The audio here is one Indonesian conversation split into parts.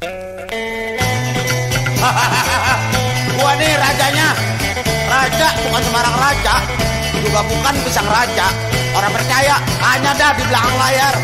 Gua nih rajanya. Raja bukan sembarang raja, juga bukan pisang raja. Orang percaya hanya dah di belakang layar.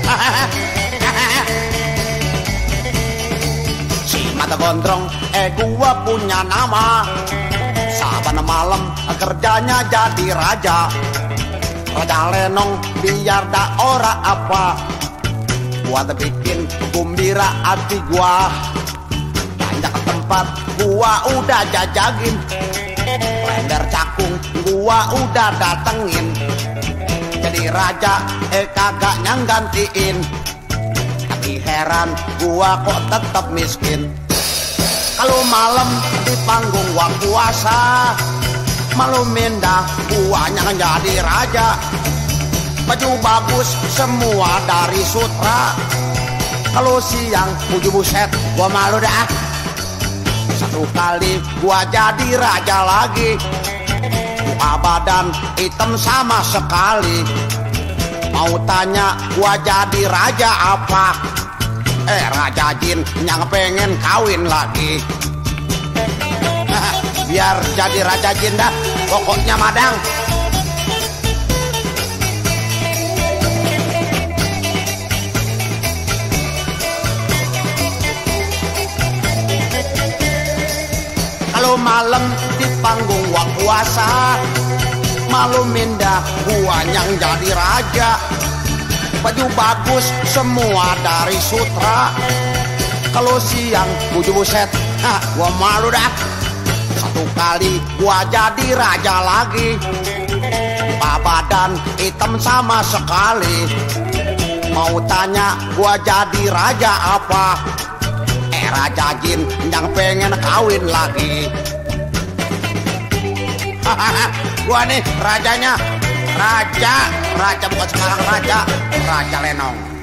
Si mata gondrong, gua punya nama. Saban malam kerjanya jadi raja. Raja lenong biar dah ora apa. Gua bikin gembira hati gua. Banyak tempat gua udah jajagin. Lender cakung gua udah datengin. Jadi raja kagak nyanggantiin. Tapi heran gua kok tetep miskin. Kalau malam di panggung gua puasa, malu mindah gua nyang jadi raja. Baju bagus semua dari sutra. Kalau siang puju buset gua malu dah. Satu kali gua jadi raja lagi. Gua badan hitam sama sekali. Mau tanya gua jadi raja apa? Raja jin yang pengen kawin lagi. Biar jadi raja jin dah, pokoknya madang. Kalau malam di panggung gua puasa, malu mindah gua yang jadi raja. Baju bagus semua dari sutra. Kalau siang puju buset, gua malu dah. Satu kali gua jadi raja lagi. Badan hitam sama sekali. Mau tanya gua jadi raja apa? Raja jin yang pengen kawin lagi. Gua nih rajanya. Raja bukan sekarang raja. Raja lenong.